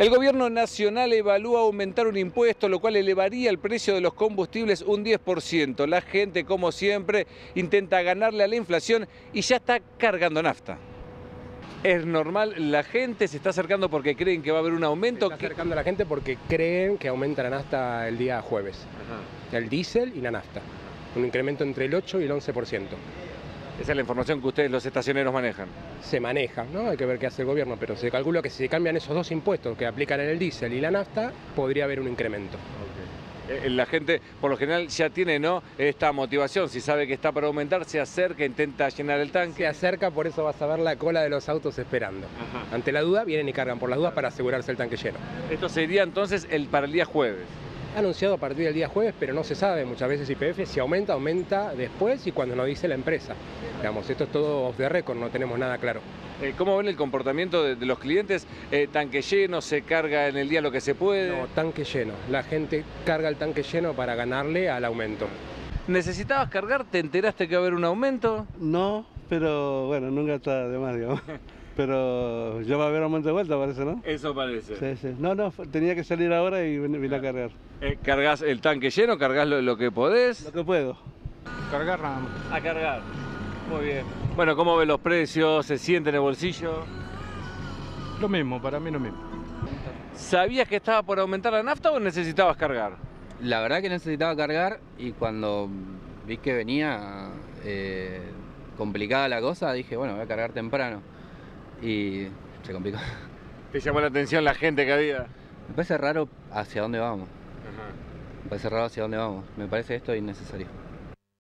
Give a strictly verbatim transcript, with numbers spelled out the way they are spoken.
El gobierno nacional evalúa aumentar un impuesto, lo cual elevaría el precio de los combustibles un diez por ciento. La gente, como siempre, intenta ganarle a la inflación y ya está cargando nafta. ¿Es normal? ¿La gente se está acercando porque creen que va a haber un aumento? Se está acercando a la gente porque creen que aumenta la nafta el día jueves. Ajá. El diésel y la nafta. Un incremento entre el ocho y el once por ciento. Esa es la información que ustedes, los estacioneros, manejan. Se maneja, ¿no? Hay que ver qué hace el gobierno, pero se calcula que si se cambian esos dos impuestos que aplican en el diésel y la nafta, podría haber un incremento. Okay. La gente, por lo general, ya tiene, ¿no?, esta motivación. Si sabe que está para aumentar, se acerca, intenta llenar el tanque. Se acerca, por eso vas a ver la cola de los autos esperando. Ajá. Ante la duda, vienen y cargan por las dudas para asegurarse el tanque lleno. Esto sería entonces el para el día jueves. Anunciado a partir del día jueves, pero no se sabe muchas veces Y P F, si aumenta, aumenta después y cuando nos dice la empresa. Digamos, esto es todo off the record, no tenemos nada claro. Eh, ¿Cómo ven el comportamiento de, de los clientes? Eh, ¿Tanque lleno, se carga en el día lo que se puede? No, tanque lleno. La gente carga el tanque lleno para ganarle al aumento. ¿Necesitabas cargar? ¿Te enteraste que va a haber un aumento? No, pero bueno, nunca está de más, digamos. Pero ya va a haber aumento de vuelta, parece, ¿no? Eso parece. Sí, sí. No, no, tenía que salir ahora y vine a cargar. Eh, ¿Cargas el tanque lleno? ¿Cargas lo, lo que podés? Lo que puedo. Cargar nada más. A cargar. Muy bien. Bueno, ¿cómo ven los precios? ¿Se siente en el bolsillo? Lo mismo, para mí lo mismo. ¿Sabías que estaba por aumentar la nafta o necesitabas cargar? La verdad que necesitaba cargar y cuando vi que venía eh, complicada la cosa, dije, bueno, voy a cargar temprano. Y se complicó. ¿Te llamó la atención la gente que había? Me parece raro hacia dónde vamos. Ajá. Me parece raro hacia dónde vamos. Me parece esto innecesario.